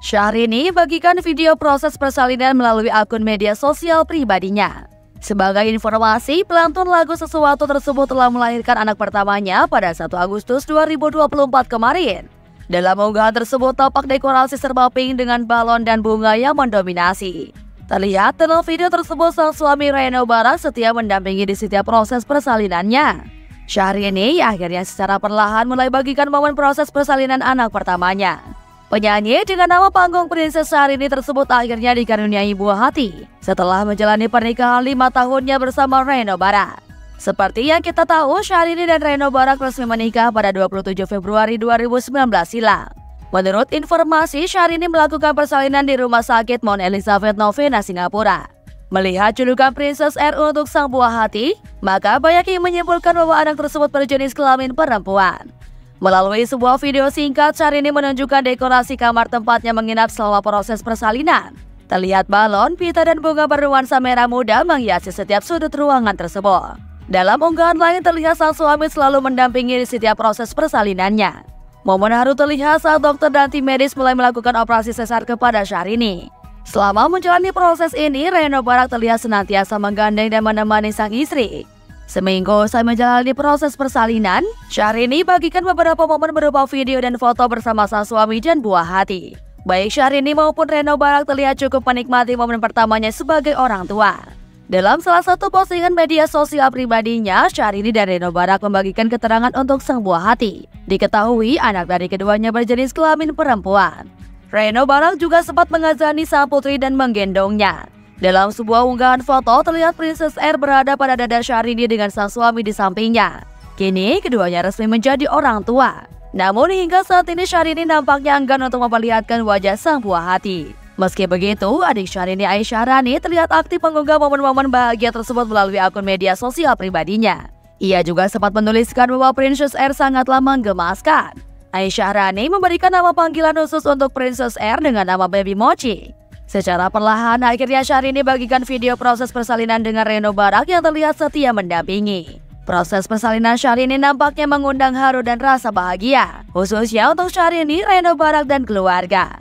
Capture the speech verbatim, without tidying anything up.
Syahrini bagikan video proses persalinan melalui akun media sosial pribadinya. Sebagai informasi, pelantun lagu Sesuatu tersebut telah melahirkan anak pertamanya pada satu Agustus dua ribu dua puluh empat kemarin. Dalam unggahan tersebut tampak dekorasi serba pink dengan balon dan bunga yang mendominasi. Terlihat dalam video tersebut sang suami Reno Barak setia mendampingi di setiap proses persalinannya. Syahrini akhirnya secara perlahan mulai bagikan momen proses persalinan anak pertamanya. Penyanyi dengan nama panggung Princess Syahrini tersebut akhirnya dikaruniai buah hati setelah menjalani pernikahan lima tahunnya bersama Reno Barak. Seperti yang kita tahu, Syahrini dan Reno Barak resmi menikah pada dua puluh tujuh Februari dua ribu sembilan belas silam. Menurut informasi, Syahrini melakukan persalinan di Rumah Sakit Mount Elizabeth Novena, Singapura. Melihat julukan Princess R untuk sang buah hati, maka banyak yang menyimpulkan bahwa anak tersebut berjenis kelamin perempuan. Melalui sebuah video singkat, Syahrini menunjukkan dekorasi kamar tempatnya menginap selama proses persalinan. Terlihat balon, pita, dan bunga bernuansa merah muda menghiasi setiap sudut ruangan tersebut. Dalam unggahan lain terlihat sang suami selalu mendampingi di setiap proses persalinannya. Momen haru terlihat saat dokter dan tim medis mulai melakukan operasi sesar kepada Syahrini. Selama menjalani proses ini, Reno Barak terlihat senantiasa menggandeng dan menemani sang istri. Seminggu usai menjalani proses persalinan, Syahrini bagikan beberapa momen berupa video dan foto bersama sang suami dan buah hati. Baik Syahrini maupun Reno Barak terlihat cukup menikmati momen pertamanya sebagai orang tua. Dalam salah satu postingan media sosial pribadinya, Syahrini dan Reno Barak membagikan keterangan untuk sang buah hati. Diketahui anak dari keduanya berjenis kelamin perempuan. Reno Barak juga sempat mengazani sang putri dan menggendongnya. Dalam sebuah unggahan foto, terlihat Princess R berada pada dada Syahrini dengan sang suami di sampingnya. Kini, keduanya resmi menjadi orang tua. Namun hingga saat ini Syahrini nampaknya enggan untuk memperlihatkan wajah sang buah hati. Meski begitu, adik Syahrini Aisyah Rani terlihat aktif mengunggah momen-momen bahagia tersebut melalui akun media sosial pribadinya. Ia juga sempat menuliskan bahwa Princess R sangatlah menggemaskan. Aisyah Rani memberikan nama panggilan khusus untuk Princess R dengan nama Baby Mochi. Secara perlahan, akhirnya Syahrini bagikan video proses persalinan dengan Reno Barak yang terlihat setia mendampingi. Proses persalinan Syahrini nampaknya mengundang haru dan rasa bahagia, khususnya untuk Syahrini, Reno Barak, dan keluarga.